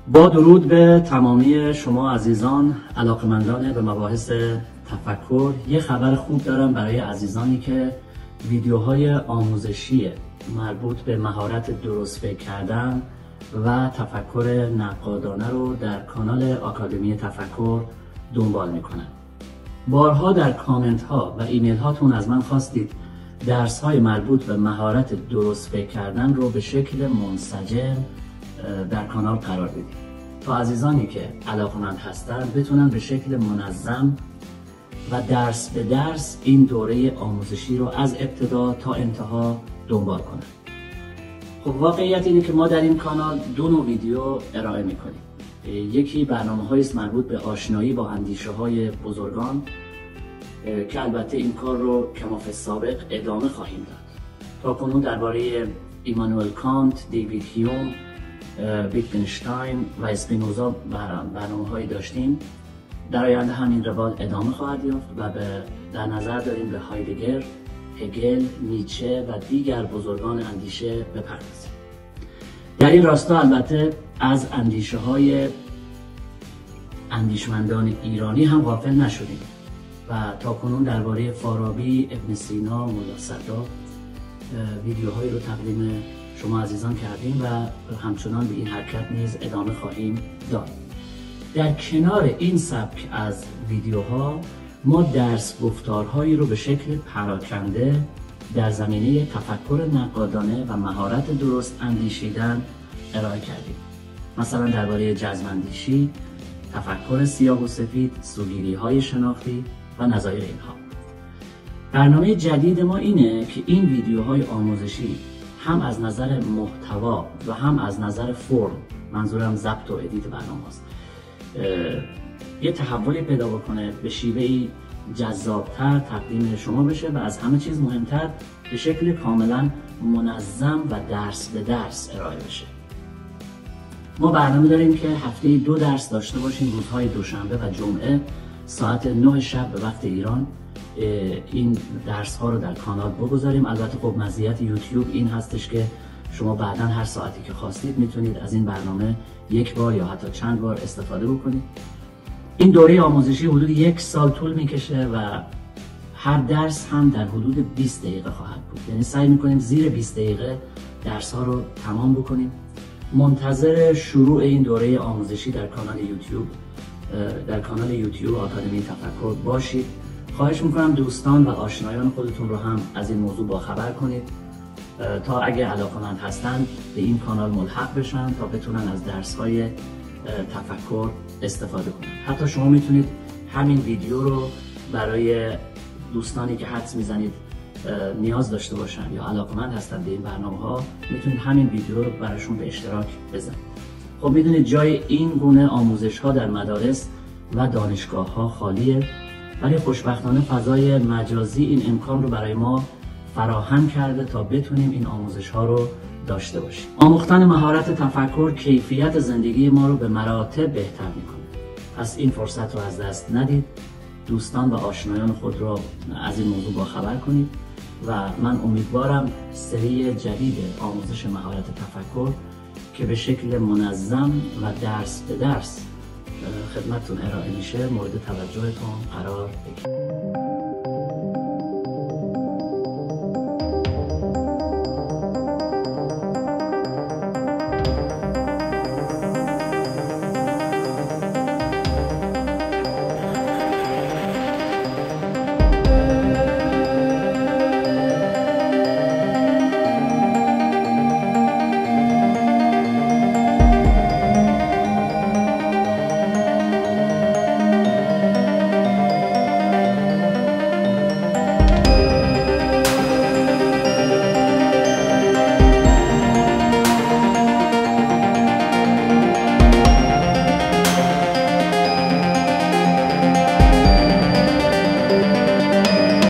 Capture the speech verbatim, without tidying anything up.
با درود به تمامی شما عزیزان علاقمندان به مباحث تفکر، یه خبر خوب دارم برای عزیزانی که ویدیوهای آموزشی مربوط به مهارت درست فکر کردن و تفکر نقادانه رو در کانال آکادمی تفکر دنبال میکنن. بارها در کامنت ها و ایمیل هاتون از من خواستید درس های مربوط به مهارت درست فکر کردن رو به شکل منسجم در کانال قرار بدید تا عزیزانی که علاقمند هستند بتونن به شکل منظم و درس به درس این دوره آموزشی رو از ابتدا تا انتها دنبال کنن. خب واقعیت اینه که ما در این کانال دو نوع ویدیو ارائه میکنیم. یکی برنامه‌هایی است مربوط به آشنایی با اندیشه های بزرگان که البته این کار رو کما فی السابق ادامه خواهیم داد. تا کنون درباره ایمانوئل کانت، دیوید هیوم، ویتگنشتاین و اسپینوزا برنامه‌هایی داشتیم. در آینده هم این روال ادامه خواهد یافت و به در نظر داریم به هایدگر، هگل، نیچه و دیگر بزرگان اندیشه بپردازیم. در این راستا البته از اندیشه های اندیشمندان ایرانی هم غافل نشدیم و تا کنون درباره فارابی، ابن سینا، ملا صدرا ویدیوهایی رو تقدیم شما عزیزان کردیم و همچنان به این حرکت نیز ادامه خواهیم داد. در کنار این سبک از ویدیوها ما درس گفتارهایی رو به شکل پراکنده در زمینه تفکر نقادانه و مهارت درست اندیشیدن ارائه کردیم. مثلا درباره جزم‌اندیشی، تفکر سیاه و سفید، سوگیری‌های شناختی و نظایر اینها. برنامه جدید ما اینه که این ویدیوهای آموزشی هم از نظر محتوا و هم از نظر فرم، منظورم ضبط و ادیت برنامه است، یه تحولی پیدا بکنه، به شیوهی جذابتر تقدیم شما بشه و از همه چیز مهمتر به شکل کاملا منظم و درس به درس ارائه بشه. ما برنامه داریم که هفته دو درس داشته باشیم، روزهای دوشنبه و جمعه ساعت نه شب به وقت ایران این درس ها رو در کانال بگذاریم. البته خب مزیت یوتیوب این هستش که شما بعداً هر ساعتی که خواستید میتونید از این برنامه یک بار یا حتی چند بار استفاده بکنید. این دوره آموزشی حدود یک سال طول میکشه و هر درس هم در حدود بیست دقیقه خواهد بود، یعنی سعی میکنیم زیر بیست دقیقه درس ها رو تمام بکنیم. منتظر شروع این دوره آموزشی در کانال یوتیوب در کانال یوتیوب آکادمی تفکر باشید. خواهش میکنم دوستان و آشنایان خودتون رو هم از این موضوع باخبر کنید تا اگه علاقه‌مند هستن به این کانال ملحق بشن تا بتونن از درس‌های تفکر استفاده کنن. حتی شما میتونید همین ویدیو رو برای دوستانی که حدس میزنید نیاز داشته باشن یا علاقه‌مند هستن به این برنامه‌ها، میتونید همین ویدیو رو براشون به اشتراک بذارید. خب میدونید جای این گونه آموزش‌ها در مدارس و دانشگاه‌ها خالیه، ولی خوشبختانه فضای مجازی این امکان رو برای ما فراهم کرده تا بتونیم این آموزش ها رو داشته باشیم. آموختن مهارت تفکر کیفیت زندگی ما رو به مراتب بهتر میکنه. پس این فرصت رو از دست ندید. دوستان و آشنایان خود رو از این موضوع باخبر کنید و من امیدوارم سری جدید آموزش مهارت تفکر که به شکل منظم و درس به درس خدمتتون ارائه میشه مورد توجهتون قرار بگیره.